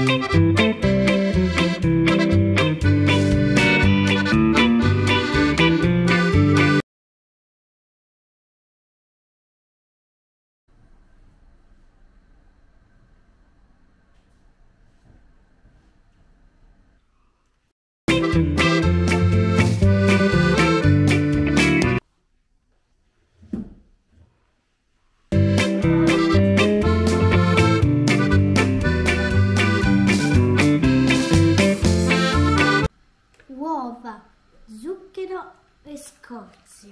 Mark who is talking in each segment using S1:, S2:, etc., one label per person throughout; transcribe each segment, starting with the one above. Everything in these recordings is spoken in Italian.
S1: Uova, zucchero e scorzio.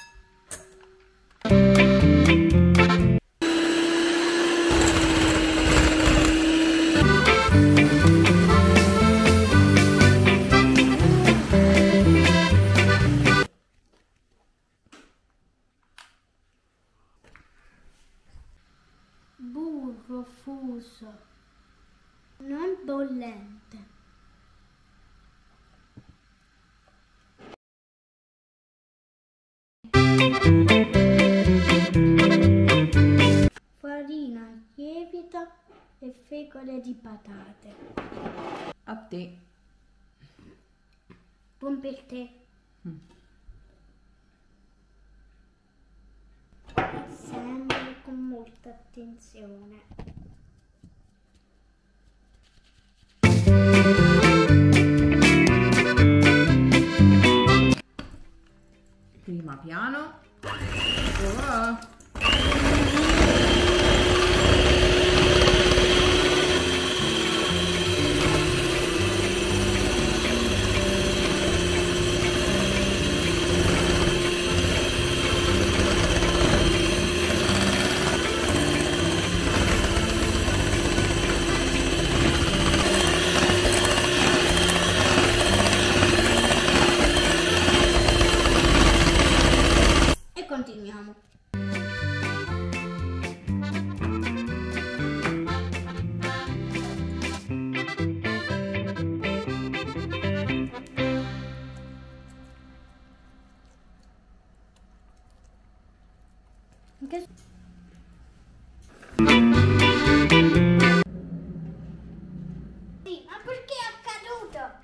S1: Burro fuso, non bollente. Farina, lievito e fegole di patate.
S2: A te.
S1: Buon per te. Sempre con molta attenzione.
S2: Prima piano. Oh.
S1: Continuiamo. Okay. Sì, ma perché è accaduto?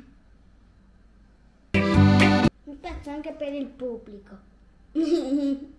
S1: Un pezzo anche per il pubblico.